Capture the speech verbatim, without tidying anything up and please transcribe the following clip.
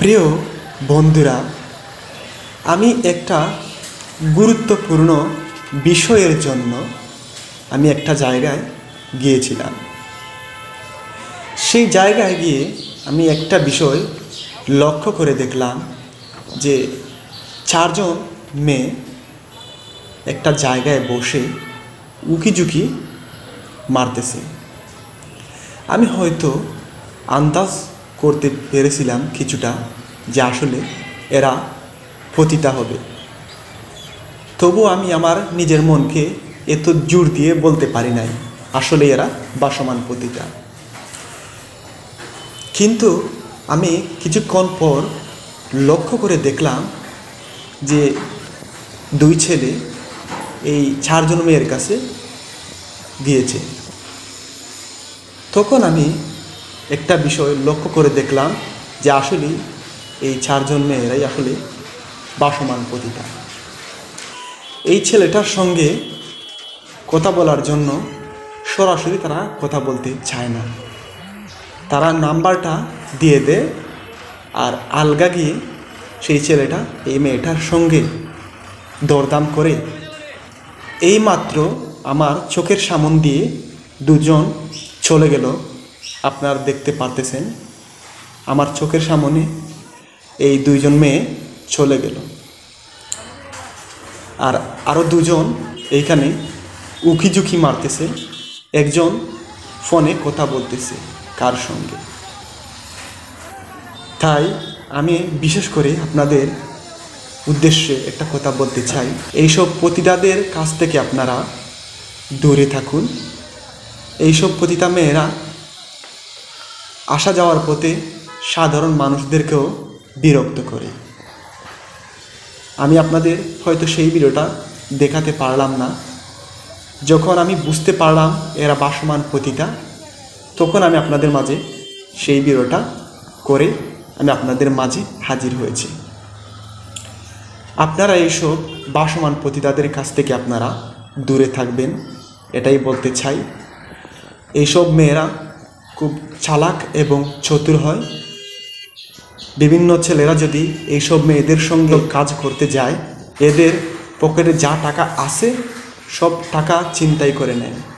প্রিয় বন্ধুরা, আমি একটা গুরুত্বপূর্ণ বিষয়ের জন্য আমি একটা জায়গায় গিয়েছিলাম। সেই জায়গায় গিয়ে আমি একটা বিষয় লক্ষ্য করে দেখলাম যে চারজন মেয়ে একটা জায়গায় বসে উকিঝুঁকি মারতেছে। আমি হয়তো আন্দাজ করতে পেরেছিলাম কিছুটা যে আসলে এরা পতিতা হবে, তবু আমি আমার নিজের মনকে এত জোর দিয়ে বলতে পারি নাই আসলে এরা বাসমান পতিতা। কিন্তু আমি কিছুক্ষণ পর লক্ষ্য করে দেখলাম যে দুই ছেলে এই চারজন মেয়ের কাছে গিয়েছে। তখন আমি একটা বিষয় লক্ষ্য করে দেখলাম যে আসলে এই চারজন মেয়েরাই আসলে বাসমান পতিতা। এই ছেলেটার সঙ্গে কথা বলার জন্য সরাসরি তারা কথা বলতে চায় না, তারা নাম্বারটা দিয়ে দেয় আর আলগা গিয়ে সেই ছেলেটা এই মেয়েটার সঙ্গে দরদাম করে। এইমাত্র আমার চোখের সামন দিয়ে দুজন চলে গেল, আপনারা দেখতে পারতেছেন আমার চোখের সামনে এই দুইজন মেয়ে চলে গেল। আর আরও দুজন এইখানে উকিঝুঁকি মারতেছে, একজন ফোনে কথা বলতেছে কার সঙ্গে। তাই আমি বিশেষ করে আপনাদের উদ্দেশ্যে একটা কথা বলতে চাই, এইসব পতিতাদের কাছ থেকে আপনারা দূরে থাকুন। এইসব পতিতা মেয়েরা আসা যাওয়ার পথে সাধারণ মানুষদেরকেও বিরক্ত করে। আমি আপনাদের হয়তো সেই ভিডিওটা দেখাতে পারলাম না। যখন আমি বুঝতে পারলাম এরা বাসমান পতিতা, তখন আমি আপনাদের মাঝে সেই ভিডিওটা করে আমি আপনাদের মাঝে হাজির হয়েছি। আপনারা এইসব বাসমান পতিতাদের কাছ থেকে আপনারা দূরে থাকবেন, এটাই বলতে চাই। এইসব মেয়েরা খুব চালাক এবং চতুর হয়। বিভিন্ন ছেলেরা যদি এইসব মেয়েদের সঙ্গে কাজ করতে যায়, এদের পকেটে যা টাকা আছে সব টাকা ছিনতাই করে নেয়।